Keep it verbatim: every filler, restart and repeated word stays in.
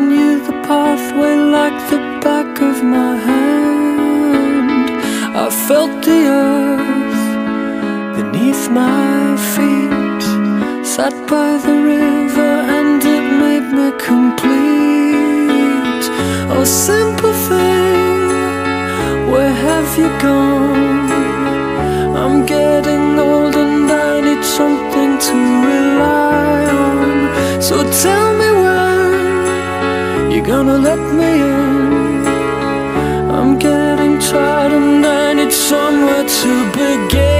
knew the pathway like the back of my hand. I felt the earth beneath my feet, sat by the river and it made me complete. Oh simple thing, where have you gone? I'm getting old and I need something to rely on. So tell me when you're gonna let me in. I'm getting tired and I need somewhere to begin.